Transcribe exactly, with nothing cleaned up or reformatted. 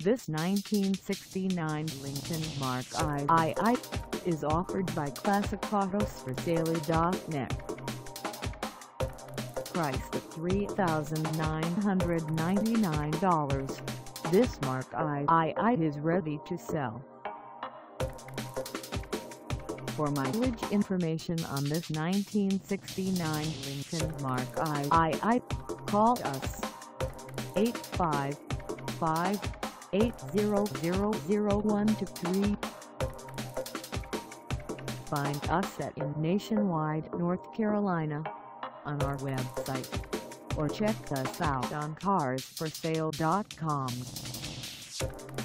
This nineteen sixty-nine Lincoln Mark two is offered by Classic Autos For Sale dot net. Priced at three thousand nine hundred ninety-nine dollars, this Mark two is ready to sell. For mileage information on this nineteen sixty-nine Lincoln Mark two, call us eight five five, eight zero zero, zero one two three. Find us at in Nationwide, North Carolina on our website, or check us out on Cars For Sale dot com.